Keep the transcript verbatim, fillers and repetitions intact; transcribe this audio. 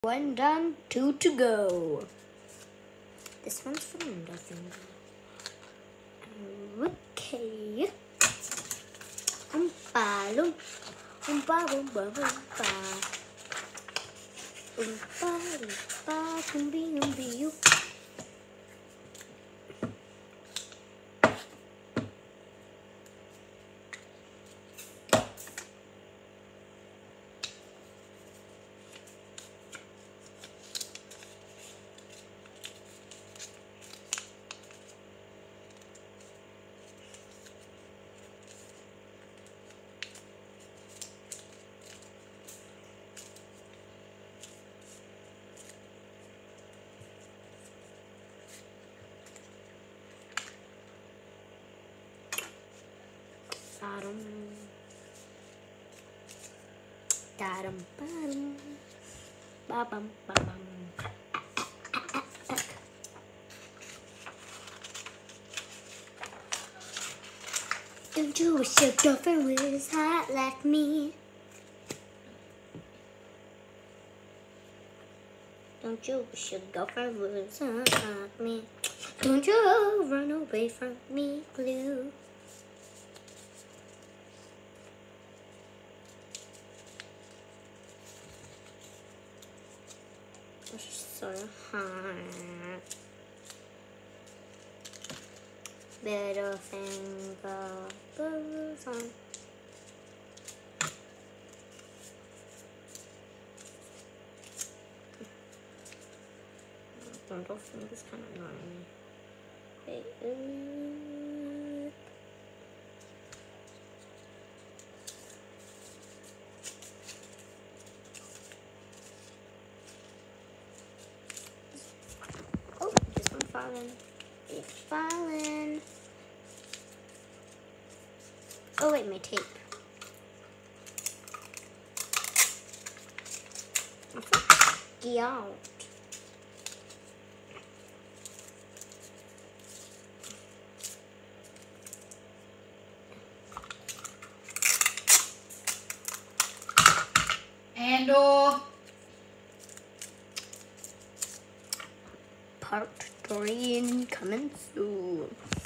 One done, two to go. This one's for nothing. Okay. Oompa loom. Oompa loompa loompa. Oompa loompa loompi loompi oop. Bottom. Bottom, bottom. Ba-bum, ba-bum. Don't you wish your girlfriend was hot like me? Don't you wish your girlfriend was hot like me? Don't you run away from me, Glue. So hard. Better finger goes on. Little fingers kind of annoying me. Wait, uh, oh, this one fallen. It's fallen. Oh wait, my tape. Get out. Handle. Part three coming soon.